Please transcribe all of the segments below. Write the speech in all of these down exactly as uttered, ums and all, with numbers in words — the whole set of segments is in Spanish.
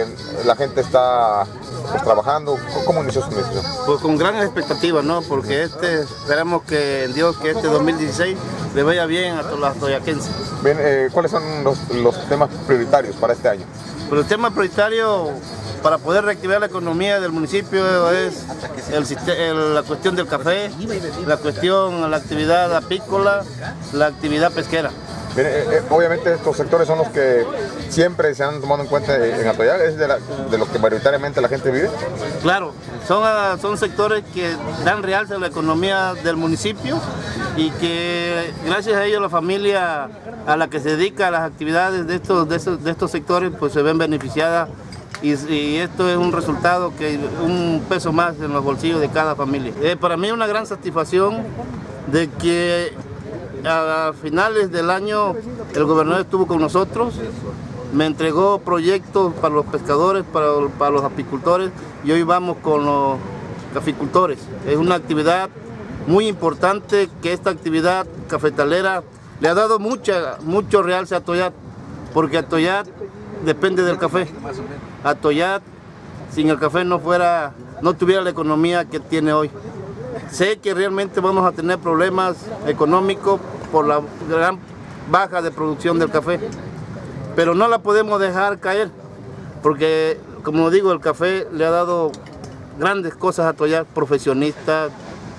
la gente está pues, trabajando. ¿Cómo inició su administración? Pues con gran expectativa, ¿no? Porque este, esperamos que en Dios que este dos mil dieciséis le vaya bien a todos los toyaquenses. Bien, eh, ¿cuáles son los, los temas prioritarios para este año? Pero el tema prioritario para poder reactivar la economía del municipio es el, el, la cuestión del café, la cuestión, la actividad apícola, la actividad pesquera. Bien, eh, eh, obviamente estos sectores son los que siempre se han tomado en cuenta en Atoyac, es de, la, de lo que mayoritariamente la gente vive. Claro, son, son sectores que dan realce a la economía del municipio y que gracias a ellos la familia a la que se dedica a las actividades de estos, de estos, de estos sectores pues se ven beneficiadas. Y, y esto es un resultado, que un peso más en los bolsillos de cada familia. Eh, para mí es una gran satisfacción de que a finales del año el gobernador estuvo con nosotros, me entregó proyectos para los pescadores, para, para los apicultores y hoy vamos con los caficultores. Es una actividad muy importante, que esta actividad cafetalera le ha dado mucha, mucho realce a Atoyac, porque Atoyac depende del café. Atoyac sin el café no fuera, no tuviera la economía que tiene hoy. Sé que realmente vamos a tener problemas económicos por la gran baja de producción del café, pero no la podemos dejar caer, porque como digo, el café le ha dado grandes cosas a Atoyac, profesionistas,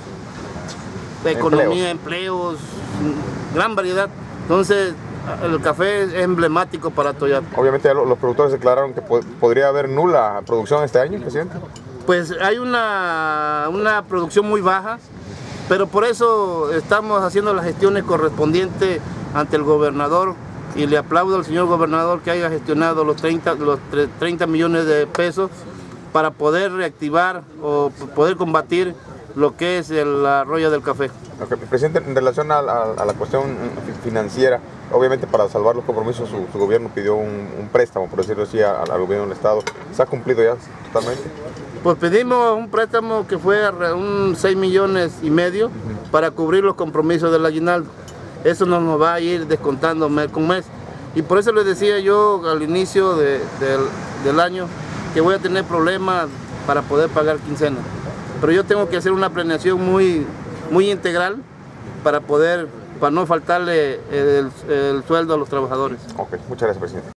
economía, empleos, empleos gran variedad. Entonces el café es emblemático para Atoyac. Obviamente los productores declararon que podría haber nula producción este año, presidente. Pues hay una, una producción muy baja, pero por eso estamos haciendo las gestiones correspondientes ante el gobernador y le aplaudo al señor gobernador que haya gestionado los treinta, los treinta millones de pesos para poder reactivar o poder combatir lo que es el arroyo del café. Okay. Presidente, en relación a, a, a la cuestión financiera, obviamente para salvar los compromisos su, su gobierno pidió un, un préstamo, por decirlo así, al, al gobierno del estado. ¿Se ha cumplido ya totalmente? Pues pedimos un préstamo que fue un seis millones y medio uh-huh. para cubrir los compromisos del aguinaldo. Eso nos, nos va a ir descontando mes con mes. Y por eso les decía yo al inicio de, del, del año que voy a tener problemas para poder pagar quincena. Pero yo tengo que hacer una planeación muy, muy integral para poder, para no faltarle el, el sueldo a los trabajadores. Ok, muchas gracias, presidente.